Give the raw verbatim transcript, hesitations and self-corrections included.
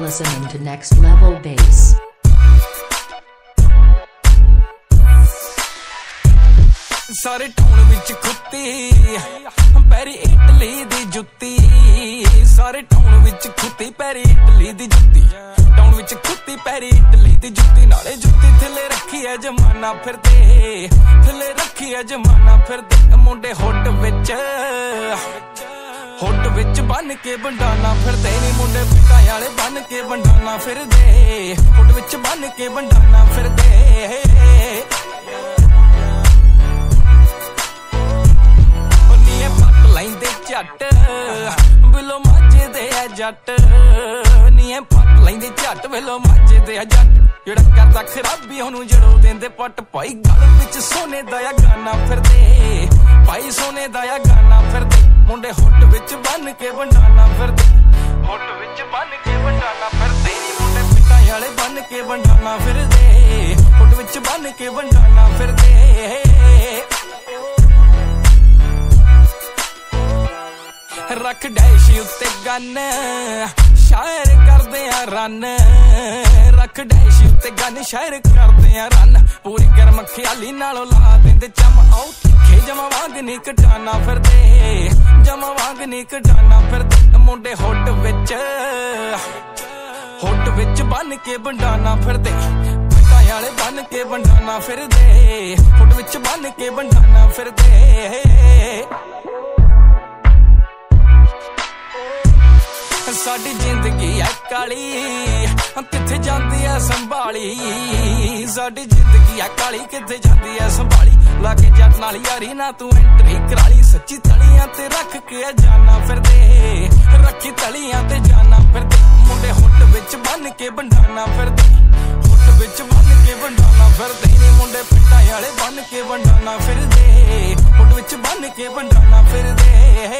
listening to Next Level Bass. सारे town विच खुत्ती पैरी इटली दी जुत्ती, सारे टाउन विच खुत्ती पैरी इटली दी जुत्ती, टाउन विच खुत्ती पैरी इटली दी जुत्ती, नाले जुत्ती थले रखी है जमाना फिरदे, थले रखी है जमाना फिरदे, मुंडे हुट विच हुट विच बन के बंडाना फिरदे नी, मुंडे पिटां वाले बन के बंडाना फिरदे, हुट विच बन के बंडाना फिरदे। झट बिलो माजे दे जट नी पट लेंदे झट बिलो माजे दे जट, जेड़ा करदा खराबी ओनू जड़ो देंदे पट, भाई गल विच सोने दा गाना फिरदे, भाई सोने दा गाना फिरदे, मुंडे हुट विच बन के बंडाना फिरदे, हुट विच बन के बंडाना फिरदे, मुंडे पिटां वाले बन के बंडाना फिरदे, हुट विच बन के बंडाना फिरदे। रख डैश उत्ते गन शायर करदे आ रन, रख डैश उत्ते गन शायर करदे आ रन, पूरी गर्म ख्याली नालों ला देंदे चम, आओ तिखे जमा वांग नी कटाना फिरदे, जमा वांग नी कटाना फिरदे, मुंडे हुट विच हुट विच बन के बंडाना फिरदे, पिटां वाले बन के बंडाना फिरदे, हुट विच बन के बंडाना फिरदे। साडी जिंदगी है काली किथे जांदी है संभाली, साडी जिंदगी है काली किथे जांदी है संभाली, लाके जट नाल यारी ना तू एंट्री कराली, सच्ची तलियां ते रख के जाना फिरदे, रखी तलियां ते जाना फिरदे, मुंडे हुट विच बन के बंडाना फिरदे, हुट विच बन के बंडाना फिरदे नी, मुंडे पिटां वाले बन के बंडाना फिरदे, हुट विच बन के बंडाना फिरदे।